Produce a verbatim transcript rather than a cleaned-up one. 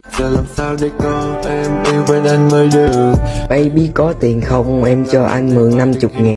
Giờ làm sao để có em yêu bên anh mới được. Baby có tiền không em cho anh mượn năm chục ngàn.